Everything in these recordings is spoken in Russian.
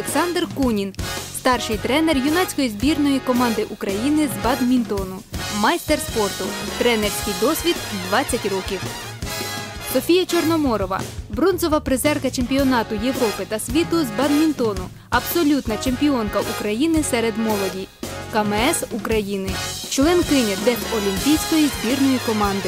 Олександр Кунін, старший тренер юнацької збірної команди України з бадмінтону, майстер спорту, тренерський досвід 20 років. Софія Чорноморова, бронзова призерка чемпіонату Європи та світу з бадмінтону, абсолютна чемпіонка України серед молоді, КМС України, членкиня Дефолімпійської збірної команди.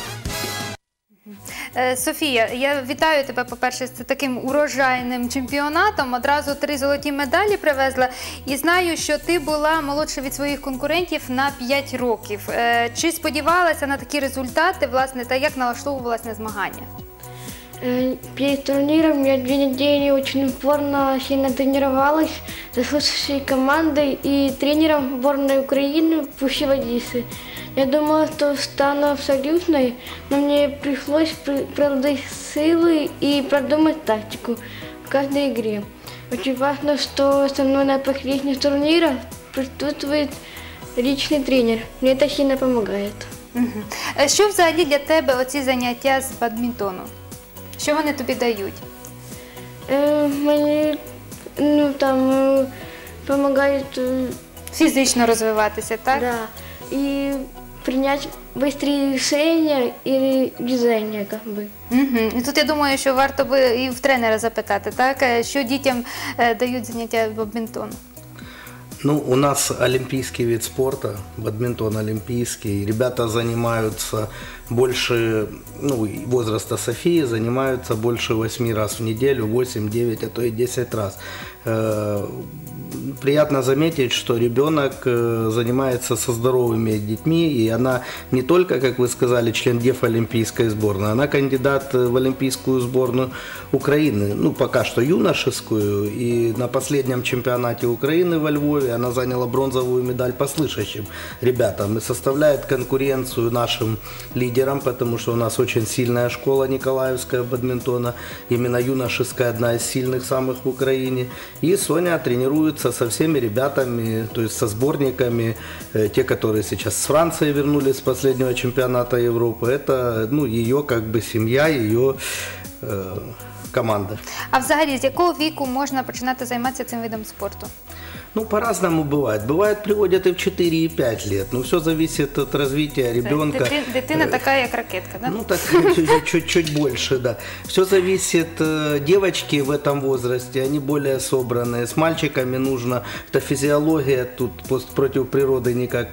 Софія, я вітаю тебе, по-перше, з таким урожайним чемпіонатом. Одразу 3 золоті медалі привезла. І знаю, що ти була молодша від своїх конкурентів на 5 років. Чи сподівалася на такі результати, власне, та як налаштовувалась на змагання? Перед турниром я 2 недели очень упорно, сильно тренировалась с лучшей командой и тренером сборной Украины Пущи Вадисы. Я думала, что стану абсолютной, но мне пришлось приложить силы и продумать тактику в каждой игре. Очень важно, что со мной на последних турнирах присутствует личный тренер. Мне это сильно помогает. Що взагалі для тебе оці заняття з бадмінтону? Що вони тобі дають? Мені допомагають Фізично розвиватися, так? да, і прийняти швидкі рішення і дизайнер, як би. І тут я думаю, що варто би і в тренера запитати, так? Що дітям дають заняття бадмінтону? Ну, у нас олимпийский вид спорта, бадминтон олимпийский. Ребята занимаются больше, возраста Софии, занимаются больше 8 раз в неделю, 8, 9, а то и 10 раз. Приятно заметить, что ребенок занимается со здоровыми детьми, и она не только, как вы сказали, член Дефолимпийской сборной, она кандидат в Олимпийскую сборную Украины, пока что юношескую, и на последнем чемпионате Украины во Львове она заняла бронзовую медаль по слышащим ребятам и составляет конкуренцию нашим лидерам, потому что у нас очень сильная школа николаевская бадминтона, именно юношеская, одна из сильных самых в Украине, и Соня тренируется со всеми ребятами, то есть со сборниками, те, которые сейчас с Франции вернулись с последнего чемпионата Европы, это ее как бы семья, ее команда. А взагалі, з якого віку можна починати займатися цим видом спорту? По-разному бывает. Бывает, приводят и в 4, и 5 лет. Но все зависит от развития ребенка. Дитина така, як ракетка, да? Так, чуть больше, да. Все зависит. Девочки в этом возрасте, они более собранные. С мальчиками нужно, это физиология, тут против природы никак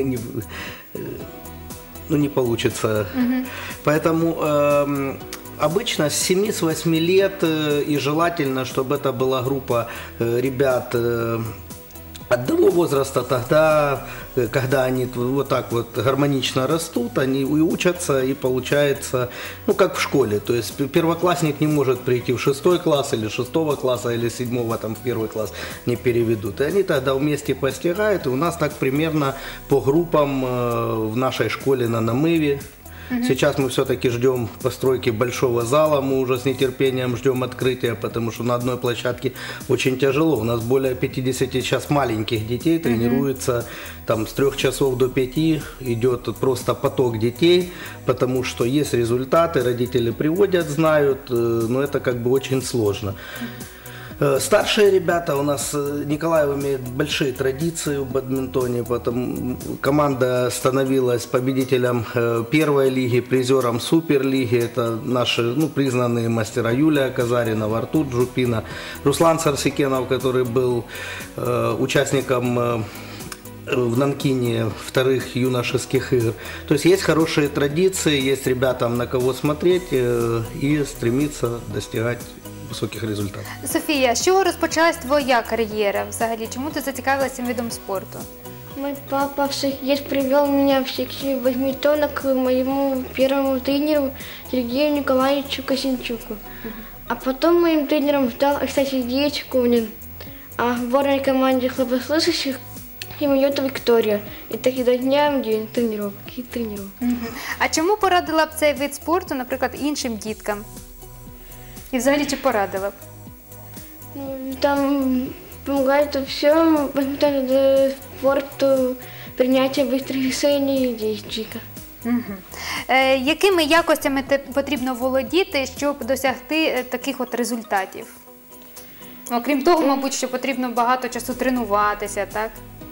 не получится. Поэтому обычно с 7-8 лет, и желательно, чтобы это была группа ребят одного возраста, тогда, когда они вот так вот гармонично растут, они и учатся, и получается, как в школе. То есть первоклассник не может прийти в 6 класс, или 6 класса, или 7 там, в 1 класс не переведут. И они тогда вместе постигают, и у нас так примерно по группам в нашей школе на Намыве. Сейчас мы все-таки ждем постройки большого зала, мы уже с нетерпением ждем открытия, потому что на одной площадке очень тяжело. У нас более 50 сейчас маленьких детей тренируется, там с 3 часов до 5 идет просто поток детей, потому что есть результаты, родители приводят, знают, но это как бы очень сложно. Старшие ребята, у нас Николаев имеет большие традиции в бадминтоне, потом команда становилась победителем первой лиги, призером суперлиги, это наши признанные мастера Юлия Казаринова, Артур Джупина, Руслан Сарсикенов, который был участником в Нанкине вторых юношеских игр. То есть есть хорошие традиции, есть ребятам на кого смотреть и стремиться достигать високих результатів. Софія, з чого розпочалась твоя кар'єра взагалі? Чому ти зацікавилася цим видом спорту? Мой папа всех лет привел меня в секцию бадминтона к моему первому тренеру Сергею Николаевичу Косинчуку. А потом моим тренером стал Сергей Кунин, а в сборной команде слабослышащих Семенюта Виктория. І так изо дня в день тренировки. А чому порадила б цей вид спорту, наприклад, іншим діткам? І взагалі чи порадила б? Там помогает во всем, спорту, принятие быстрых решений и действий. Якими якостями потрібно володіти, щоб досягти таких от результатів? Окрім того, мабуть, що потрібно багато часу тренуватися, так?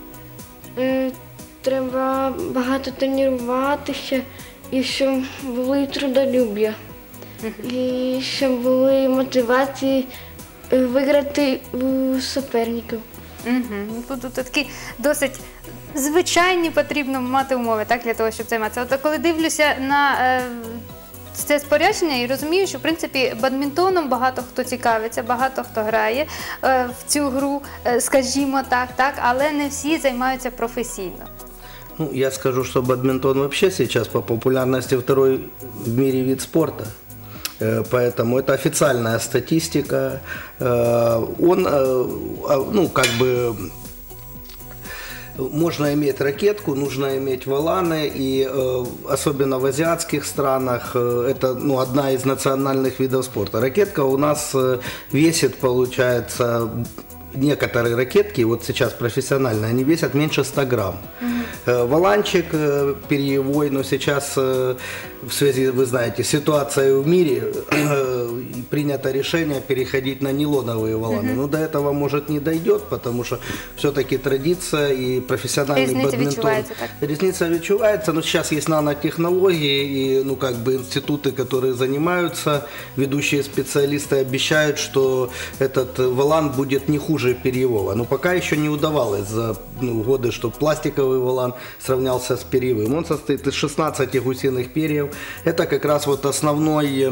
Треба багато тренуватися, і щоб були трудолюб'я. І щоб були мотивації виграти у суперників. Тут такі досить звичайні потрібно мати умови, так, для того, щоб займатися. От коли дивлюся на це спорядження і розумію, що в принципі бадмінтоном багато хто цікавиться, багато хто грає в цю гру, скажімо так, але не всі займаються професійно. Ну, я скажу, что бадминтон вообще сейчас по популярности второй в мире вид спорта. Поэтому это официальная статистика. Можно иметь ракетку, нужно иметь воланы, и особенно в азиатских странах это одна из национальных видов спорта. Ракетка у нас весит, получается, некоторые ракетки, вот сейчас профессиональные, они весят меньше 100 грамм. Воланчик перьевой, но сейчас в связи, вы знаете, ситуацией в мире принято решение переходить на нейлоновые воланы. Но до этого, может, не дойдет, потому что все-таки традиция и профессиональный бадминтон. Резница відчувається, но сейчас есть нанотехнологии и институты, которые занимаются, ведущие специалисты обещают, что этот волан будет не хуже перьевого. Но пока еще не удавалось за годы, чтобы пластиковый волан сравнялся с перьевым. Он состоит из 16 гусиных перьев. Это как раз вот основной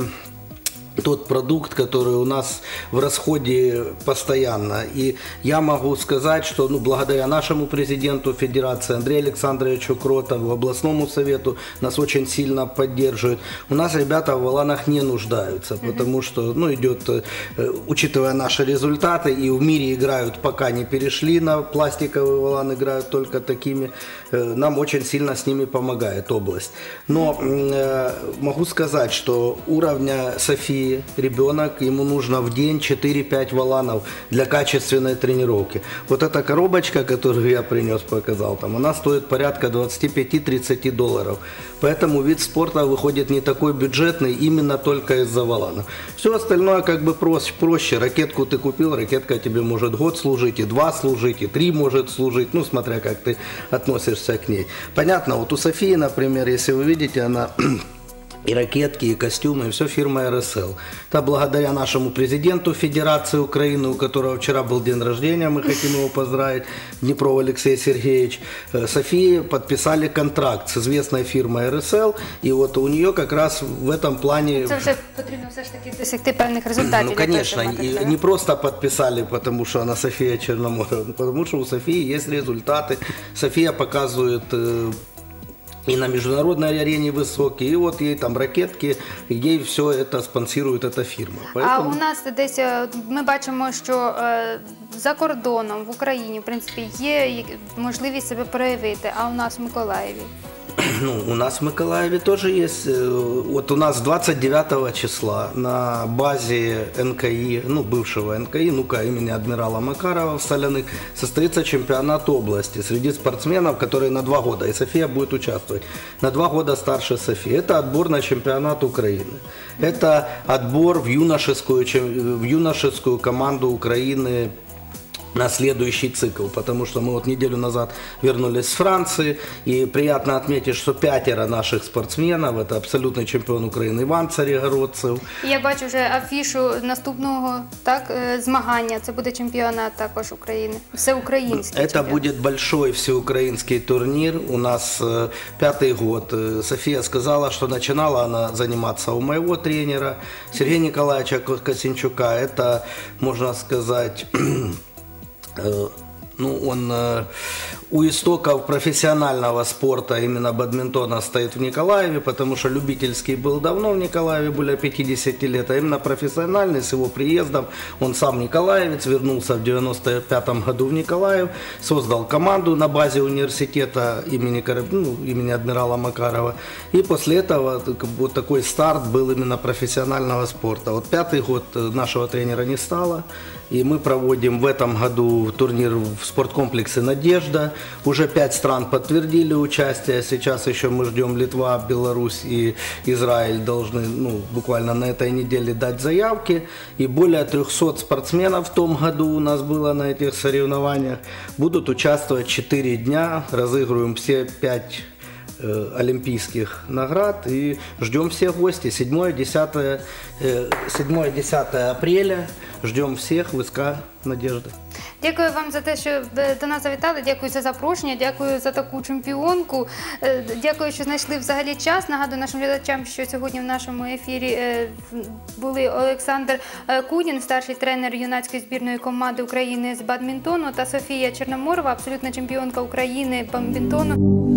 тот продукт, который у нас в расходе постоянно. И я могу сказать, что благодаря нашему президенту Федерации Андрею Александровичу Кротову, областному совету нас очень сильно поддерживают. У нас ребята в воланах не нуждаются, потому что идет, учитывая наши результаты, и в мире играют, пока не перешли на пластиковый волан, играют только такими, нам очень сильно с ними помогает область. Но могу сказать, что уровня Софии ребенок, ему нужно в день 4-5 воланов для качественной тренировки. Вот эта коробочка, которую я принес, показал, она стоит порядка $25-30. Поэтому вид спорта выходит не такой бюджетный именно только из-за воланов. Все остальное проще. Ракетку ты купил, ракетка тебе может год служить, и 2 служить, и 3 может служить, смотря как ты относишься к ней. Понятно, вот у Софии, например, если вы видите, она... И ракетки, и костюмы, и все фирма РСЛ. Это благодаря нашему президенту Федерации Украины, у которого вчера был день рождения, мы хотим его поздравить, Днепров Алексей Сергеевич. Софии подписали контракт с известной фирмой РСЛ, и вот у нее как раз в этом плане... Це вже потрібно все ж таки досягти певних результатів. Ну, конечно, и не просто подписали, потому что она София Черноморова, потому что у Софии есть результаты. София показывает... И на международной арене высокие, и вот ей там ракетки, и ей все это спонсирует эта фирма. Поэтому... А у нас десь, ми бачимо, що за кордоном, в Україні, в принципі, є можливість себе проявити, а у нас в Миколаєві? У нас в Миколаеве тоже есть. Вот у нас 29 числа на базе НКИ, бывшего НКИ, имени адмирала Макарова в Соляных, состоится чемпионат области среди спортсменов, которые на 2 года, и София будет участвовать, на 2 года старше Софии. Это отбор на чемпионат Украины. Это отбор в юношескую команду Украины на следующий цикл, потому что мы неделю назад вернулись с Франции, и приятно отметить, что 5 наших спортсменов, это абсолютный чемпион Украины Іван Царегородцев. Я бачу вже афішу наступного змагання, це буде чемпіонат також України, всеукраїнський. Это будет большой всеукраинский турнир, у нас 5-й год. София сказала, что начинала она заниматься у моего тренера Сергея Николаевича Косинчука, это, можно сказать... Он у истоков профессионального спорта, именно бадминтона, стоит в Николаеве, потому что любительский был давно в Николаеве, более 50 лет, а именно профессиональный с его приездом. Он сам николаевец, вернулся в 95-м году в Николаев, создал команду на базе университета имени адмирала Макарова. И после этого вот такой старт был именно профессионального спорта. Вот 5-й год нашего тренера не стало. И мы проводим в этом году турнир в спорткомплексе «Надежда». Уже 5 стран подтвердили участие. Сейчас еще мы ждем Литва, Беларусь и Израиль должны буквально на этой неделе дать заявки. И более 300 спортсменов в том году у нас было на этих соревнованиях. Будут участвовать 4 дня. Разыгрываем все 5 олимпийских наград и ждем всех гостей. 7-10 апреля. Ждем всех в СК «Надежда». Дякую вам за те, що до нас завітали, дякую за запрошення, дякую за таку чемпіонку, дякую, що знайшли взагалі час. Нагадую нашим глядачам, що сьогодні в нашому ефірі були Олександр Кудін, старший тренер юнацької збірної команди України з бадмінтону, та Софія Чорноморова, абсолютна чемпіонка України з бадмінтону.